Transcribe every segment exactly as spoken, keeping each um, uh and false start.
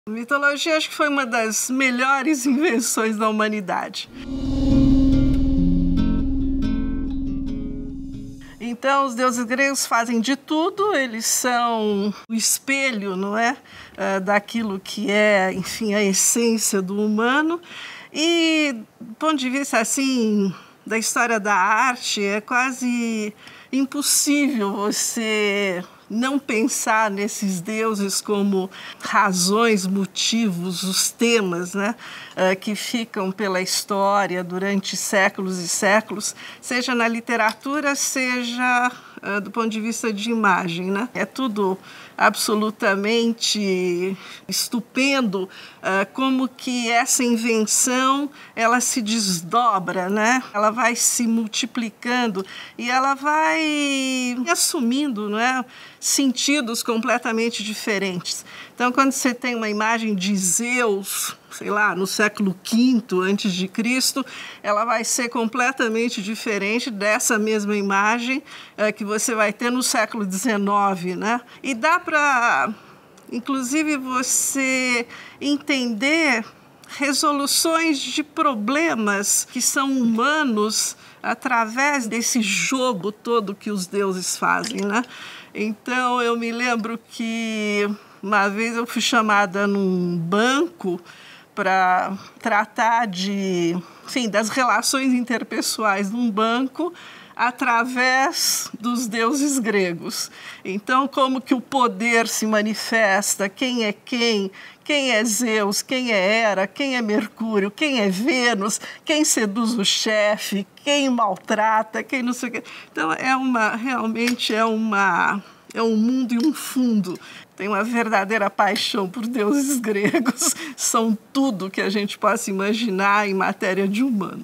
A mitologia acho que foi uma das melhores invenções da humanidade. Então, os deuses gregos fazem de tudo, eles são o espelho, não é? Uh, daquilo que é, enfim, a essência do humano. E, do ponto de vista, assim, da história da arte, é quase impossível você não pensar nesses deuses como razões, motivos, os temas, né, uh, que ficam pela história durante séculos e séculos, seja na literatura, seja uh, do ponto de vista de imagem, né? É tudo absolutamente estupendo, uh, como que essa invenção ela se desdobra, né? Ela vai se multiplicando e ela vai assumindo, não é, sentidos completamente diferentes. Então, quando você tem uma imagem de Zeus, sei lá, no século quinto antes de Cristo, ela vai ser completamente diferente dessa mesma imagem é, que você vai ter no século dezenove, né? E dá para, inclusive, você entender resoluções de problemas que são humanos através desse jogo todo que os deuses fazem, né? Então, eu me lembro que uma vez eu fui chamada num banco para tratar de, enfim, das relações interpessoais num banco através dos deuses gregos. Então, como que o poder se manifesta, quem é quem, quem é Zeus, quem é Hera, quem é Mercúrio, quem é Vênus, quem seduz o chefe, quem maltrata, quem não sei o quê. Então, é uma, realmente é uma... é um mundo e um fundo. Tem uma verdadeira paixão por deuses gregos. São tudo que a gente possa imaginar em matéria de humano.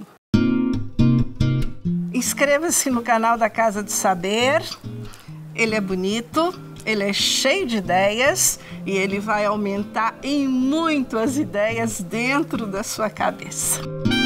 Inscreva-se no canal da Casa do Saber. Ele é bonito, ele é cheio de ideias e ele vai aumentar em muito as ideias dentro da sua cabeça.